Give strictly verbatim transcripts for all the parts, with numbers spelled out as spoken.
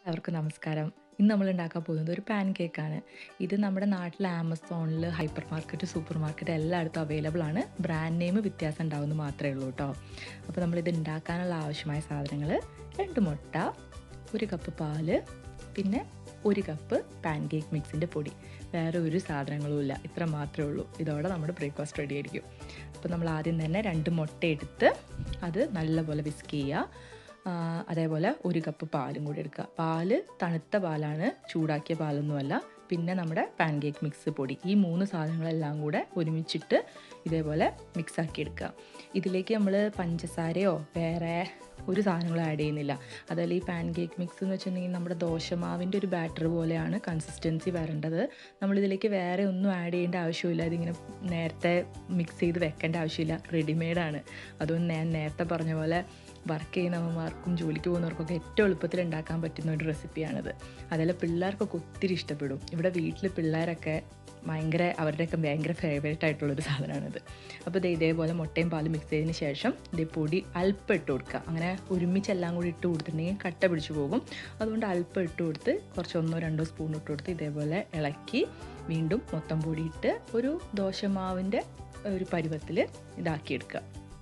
എല്ലാവർക്കും നമസ്കാരം. ഇന്ന് നമ്മൾ ഉണ്ടാക്കാൻ പോകുന്നത് ഒരു പാൻ കേക്കാണ്. ഇത് നമ്മുടെ നാട്ടിൽ ആമസോണിൽ, ഹൈപ്പർ മാർക്കറ്റ്, സൂപ്പർ മാർക്കറ്റ് എല്ലായിടത്തും അവൈലബിൾ ആണ്. ബ്രാൻഡ് നെയിം വ്യത്യാസം ഉണ്ടാവുമെന്ന് മാത്രമേ ഉള്ളൂ കേട്ടോ. അപ്പോൾ നമ്മളിത് ഉണ്ടാക്കാനുള്ള ആവശ്യമായ സാധനങ്ങൾ: രണ്ട് മുട്ട, ഒരു കപ്പ് പാല്, പിന്നെ ഒരു കപ്പ് പാൻ കേക്ക് മിക്സിൻ്റെ പൊടി. വേറെ ഒരു സാധനങ്ങളും ഇല്ല, ഇത്ര മാത്രമേ ഉള്ളൂ. ഇതോടെ നമ്മുടെ ബ്രേക്ക്ഫാസ്റ്റ് റെഡി ആയിരിക്കും. അപ്പോൾ നമ്മൾ ആദ്യം തന്നെ രണ്ട് മുട്ട എടുത്ത് അത് നല്ലപോലെ വിസ്ക് ചെയ്യുക. അതേപോലെ ഒരു കപ്പ് പാലും കൂടി എടുക്കുക. പാല് തണുത്ത പാലാണ്, ചൂടാക്കിയ പാലൊന്നുമല്ല. പിന്നെ നമ്മുടെ പാൻ കേക്ക് മിക്സ് പൊടി, ഈ മൂന്ന് സാധനങ്ങളെല്ലാം കൂടെ ഒരുമിച്ചിട്ട് ഇതേപോലെ മിക്സാക്കി എടുക്കുക. ഇതിലേക്ക് നമ്മൾ പഞ്ചസാരയോ വേറെ ഒരു സാധനങ്ങളും ആഡ് ചെയ്യുന്നില്ല. അതുപോലെ ഈ പാൻ കേക്ക് മിക്സ് എന്ന് വെച്ചിട്ടുണ്ടെങ്കിൽ നമ്മുടെ ദോശമാവിൻ്റെ ഒരു ബാറ്റർ പോലെയാണ് കൺസിസ്റ്റൻസി വരേണ്ടത്. നമ്മളിതിലേക്ക് വേറെ ഒന്നും ആഡ് ചെയ്യേണ്ട ആവശ്യമില്ല. ഇതിങ്ങനെ നേരത്തെ മിക്സ് ചെയ്ത് വെക്കേണ്ട ആവശ്യമില്ല, റെഡിമെയ്ഡാണ്. അതുകൊണ്ട് ഞാൻ നേരത്തെ പറഞ്ഞ പോലെ വർക്ക് ചെയ്യുന്നവന്മാർക്കും ജോലിക്ക് പോകുന്നവർക്കൊക്കെ ഏറ്റവും എളുപ്പത്തിൽ ഉണ്ടാക്കാൻ പറ്റുന്ന ഒരു റെസിപ്പിയാണിത്. അതേപോലെ പിള്ളേർക്കൊക്കെ ഒത്തിരി ഇഷ്ടപ്പെടും. ഇവിടെ വീട്ടിൽ പിള്ളേരൊക്കെ ഭയങ്കര അവരുടെയൊക്കെ ഭയങ്കര ഫേവറേറ്റ് ആയിട്ടുള്ളൊരു സാധനമാണിത്. അപ്പോൾ ഇത് ഇതേപോലെ മുട്ടയും പാലും മിക്സ് ചെയ്തതിന് ശേഷം ഇതേ പൊടി അല്പം ഇട്ട് കൊടുക്കുക. അങ്ങനെ ഒരുമിച്ചെല്ലാം കൂടി ഇട്ട് കൊടുത്തിട്ടുണ്ടെങ്കിൽ കട്ട പിടിച്ചു പോകും. അതുകൊണ്ട് അല്പം ഇട്ട് കൊടുത്ത് കുറച്ച് ഒന്നോ രണ്ടോ സ്പൂൺ ഇട്ട് കൊടുത്ത് ഇതേപോലെ ഇളക്കി വീണ്ടും മൊത്തം പൊടി ഇട്ട് ഒരു ദോശമാവിൻ്റെ ഒരു പരുവത്തിൽ ഇതാക്കിയെടുക്കുക.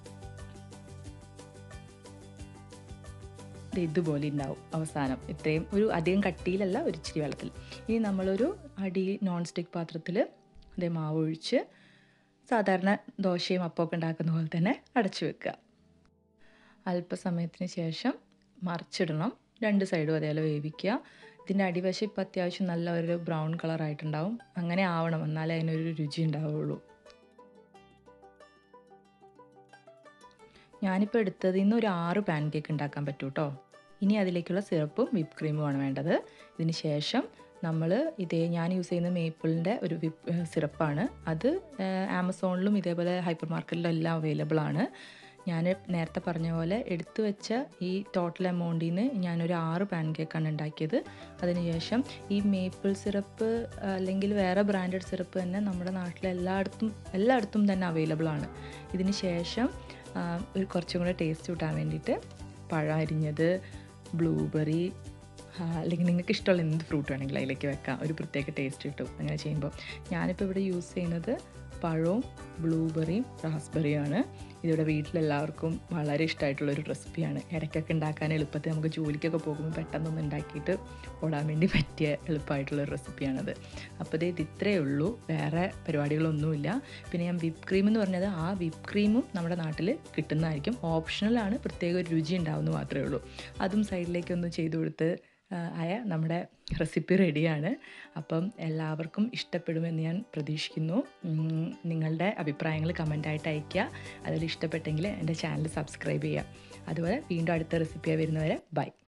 ഇതുപോലെ ഉണ്ടാവും അവസാനം. ഇത്രയും ഒരു അധികം കട്ടിയിലല്ല, ഒരു ഇച്ചിരി വെള്ളത്തിൽ. ഇനി നമ്മളൊരു അടി നോൺ സ്റ്റിക്ക് പാത്രത്തിൽ അതേ മാവ് ഒഴിച്ച് സാധാരണ ദോശയും അപ്പമൊക്കെ ഉണ്ടാക്കുന്ന പോലെ തന്നെ അടച്ചു വെക്കുക. അല്പസമയത്തിന് ശേഷം മറിച്ചിടണം. രണ്ട് സൈഡും അതേപോലെ വേവിക്കുക. ഇതിൻ്റെ അടിവശം ഇപ്പം അത്യാവശ്യം നല്ല ഒരു ബ്രൗൺ കളറായിട്ടുണ്ടാവും. അങ്ങനെ ആവണം, എന്നാലേ അതിനൊരു രുചി ഉണ്ടാവുള്ളൂ. ഞാനിപ്പോൾ എടുത്തതിൽ നിന്ന് ഒരു ആറ് പാൻ കേക്ക് ഉണ്ടാക്കാൻ പറ്റും കേട്ടോ. ഇനി അതിലേക്കുള്ള സിറപ്പും വിപ്പ് ക്രീമുമാണ് വേണ്ടത്. ഇതിന് ശേഷം നമ്മൾ ഇതേ ഞാൻ യൂസ് ചെയ്യുന്ന മേപ്പിളിൻ്റെ ഒരു വിപ്പ് സിറപ്പാണ്. അത് ആമസോണിലും ഇതേപോലെ ഹൈപ്പർ മാർക്കറ്റിലും എല്ലാം അവൈലബിൾ ആണ്. ഞാൻ നേരത്തെ പറഞ്ഞ പോലെ എടുത്തു വെച്ച ഈ ടോട്ടൽ എമൗണ്ടിൽ നിന്ന് ഞാനൊരു ആറ് പാൻ കേക്കാണ് ഉണ്ടാക്കിയത്. അതിനുശേഷം ഈ മേപ്പിൾ സിറപ്പ് അല്ലെങ്കിൽ വേറെ ബ്രാൻഡഡ് സിറപ്പ് തന്നെ നമ്മുടെ നാട്ടിൽ എല്ലായിടത്തും എല്ലായിടത്തും തന്നെ അവൈലബിൾ ആണ്. ഇതിന് ശേഷം ഒരു കുറച്ചും കൂടെ ടേസ്റ്റ് കൂട്ടാൻ വേണ്ടിയിട്ട് പഴം അരിഞ്ഞത്, ബ്ലൂബെറി, അല്ലെങ്കിൽ നിങ്ങൾക്ക് ഇഷ്ടമുള്ള എന്ത് ഫ്രൂട്ട് വേണമെങ്കിലും അതിലേക്ക് വെക്കാം. ഒരു പ്രത്യേക ടേസ്റ്റ് കിട്ടും അങ്ങനെ ചെയ്യുമ്പോൾ. ഞാനിപ്പോൾ ഇവിടെ യൂസ് ചെയ്യുന്നത് പഴവും ബ്ലൂബെറിയും റാസ്ബെറിയുമാണ്. ഇതിവിടെ വീട്ടിലെല്ലാവർക്കും വളരെ ഇഷ്ടമായിട്ടുള്ളൊരു റെസിപ്പിയാണ്. ഇടയ്ക്കൊക്കെ ഉണ്ടാക്കാൻ എളുപ്പത്തിൽ നമുക്ക് ജോലിക്കൊക്കെ പോകുമ്പോൾ പെട്ടെന്നൊന്ന് ഉണ്ടാക്കിയിട്ട് ഓടാൻ വേണ്ടി പറ്റിയ എളുപ്പമായിട്ടുള്ളൊരു റെസിപ്പിയാണത്. അപ്പോൾ ഇത് ഇത്രയേ ഉള്ളൂ, വേറെ പരിപാടികളൊന്നുമില്ല. പിന്നെ ഞാൻ വിപ്പ് ക്രീം എന്ന് പറഞ്ഞത്, ആ വിപ്പ് ക്രീമും നമ്മുടെ നാട്ടിൽ കിട്ടുന്നതായിരിക്കും. ഓപ്ഷണലാണ്, പ്രത്യേക ഒരു രുചി ഉണ്ടാവുമെന്ന് മാത്രമേ ഉള്ളൂ. അതും സൈഡിലേക്കൊന്ന് ചെയ്ത് കൊടുത്ത് ആയ നമ്മുടെ റെസിപ്പി റെഡിയാണ്. അപ്പം എല്ലാവർക്കും ഇഷ്ടപ്പെടുമെന്ന് ഞാൻ പ്രതീക്ഷിക്കുന്നു. നിങ്ങളുടെ അഭിപ്രായങ്ങൾ കമൻ്റായിട്ട് അയയ്ക്കുക. അതിൽ ഇഷ്ടപ്പെട്ടെങ്കിൽ എൻ്റെ ചാനൽ സബ്സ്ക്രൈബ് ചെയ്യുക. അതുപോലെ വീണ്ടും അടുത്ത റെസിപ്പിയായി വരുന്നവരെ ബൈ.